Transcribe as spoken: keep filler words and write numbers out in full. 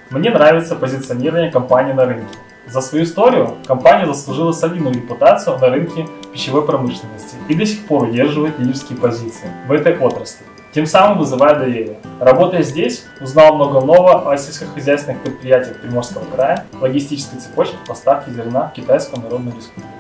Мне нравится позиционирование компании на рынке. За свою историю компания заслужила солидную репутацию на рынке пищевой промышленности и до сих пор удерживает лидерские позиции в этой отрасли, тем самым вызывая доверие. Работая здесь, узнал много нового о сельскохозяйственных предприятиях Приморского края, логистической цепочке поставки зерна в Китайскую Народную Республику.